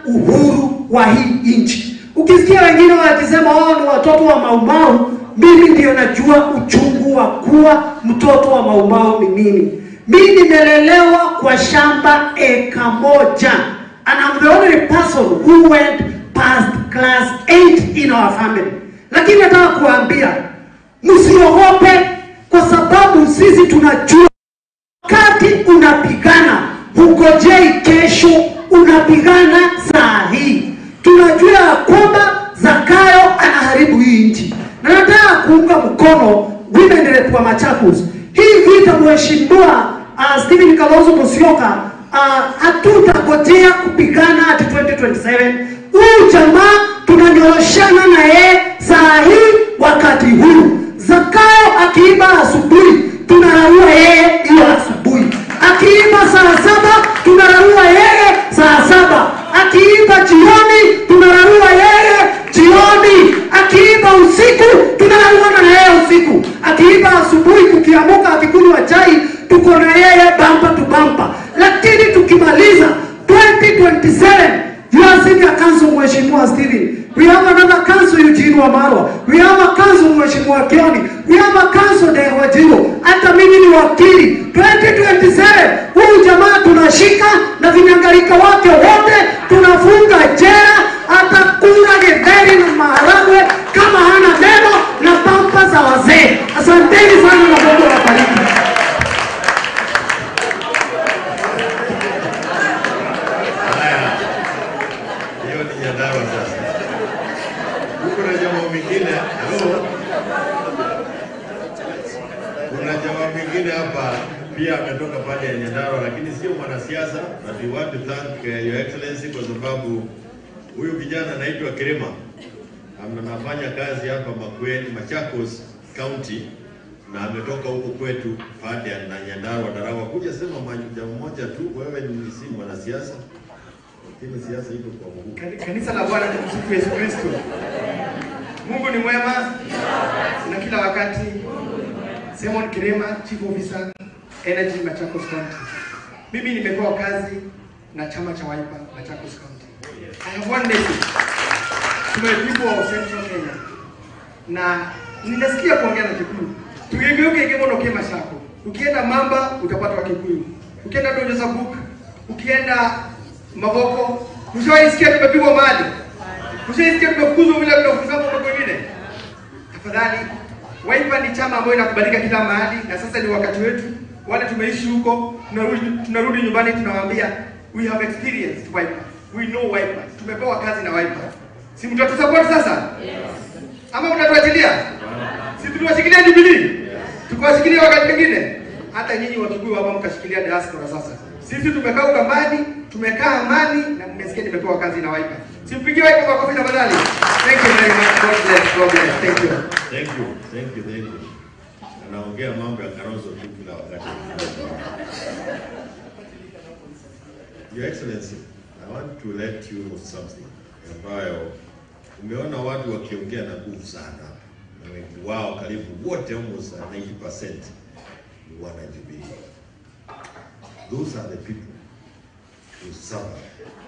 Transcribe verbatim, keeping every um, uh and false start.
uhuru wa hii nchi. Ukisikia wengine wakisema wao ni watoto wa maumau, mimi ndio najua uchungu wa kuwa mtoto wa maumau ni nini. Mimi nimelelewa kwa shamba eka moja, and I'm the only person who went past class eight in our family. Lakini nataka kuambia msiogope, kwa sababu sisi tunajua wakati unapigana hukojei kesho, unapigana saa hii. Tunajua kwamba Zakayo anaharibu hii nchi, na nataka kuunga mkono women rep wa Machakos. Hii vita mheshimiwa uh, Stephen Kalonzo Musyoka, uh, hatutangojea kupigana hadi twenty twenty-seven. Huyu jamaa tunanyoroshana na yeye saa hii wakati huu. Zakayo akiiba asubuhi, tunararua yeye hiyo asubuhi. Akiiba saa saba, tunararua yeye saa saba. Akiiba jioni, tunararua yeye jioni. Akiiba usiku, tunararua na yeye usiku. Akiiba asubuhi kukiamuka akikunywa chai, tuko na yeye bumper to bumper. Lakini tukimaliza twenty twenty-seven, you are senior council Mheshimiwa Stephen. We have another council Eugene Wamarwa. We have a council Mheshimiwa Kioni. We have a council Dewajiro. Hata mimi ni wakili. twenty twenty-seven, huyu jamaa tunashika na vinyangalika wake wote tunafunga jela, hata kula Githeri na maharagwe kama hana neno na pampa za wazee. Asanteni sana na Mungu awabariki. Kuna jamaa mwingine hapa pia ametoka pale ya Nyandarua, lakini sio mwanasiasa, but we want to thank uh, your excellency kwa sababu huyu kijana anaitwa Kirema. Anafanya kazi hapa Makueni, Machakos County, na ametoka huko kwetu pale na Nyandarua Tarawa kuja sema jambo moja tu, wewe ni si mwanasiasa, lakini siasa iko kwa Mungu. Kanisa la Bwana tumsifu Yesu Kristo. Mungu ni mwema na kila wakati. Simon Kirema, Chief Officer Energy Machakos County. Mimi nimepewa kazi na chama cha Wiper Machakos County. I have one message to my people of Central Kenya. Na ninasikia kuongea na Kikuyu. Tugeuke ingemono kema shako. Ukienda Mamba utapata wa Kikuyu. Ukienda Donjoza Book, ukienda Mavoko, ushaisikia tumepigwa mali. Ushaisikia tumefukuzwa bila kufunga mambo mengine. Tafadhali, Wiper ni chama ambayo inakubalika kila mahali, na sasa ni wakati wetu. Wale tumeishi huko, tunarudi tunarudi nyumbani tunawaambia we have experienced Wiper. We know Wiper. Tumepewa kazi na Wiper. Si mtatu support sasa? Yes. Ama mtatuachilia? Yes. Si tuliwashikilia Jubilee? Yes. Tukawashikilia wakati mwingine. Hata nyinyi Wakikuyu hapa mkashikilia diaspora sasa. Sisi tumekaa ukambani, tumekaa amani, na mmesikia nimepewa kazi na Wiper. Simpigie Wiper kwa kofi tafadhali. Thank you very much. God bless. God bless. Thank you. Thank you. Thank you. Thank you. Anaongea mambo ya Kalonzo tu kila wakati. Your Excellency, I want to let you know something. Ambayo umeona watu wakiongea na nguvu sana, na wengi wao karibu wote almost ninety percent ni wana Jubilee. Those are the people who suffer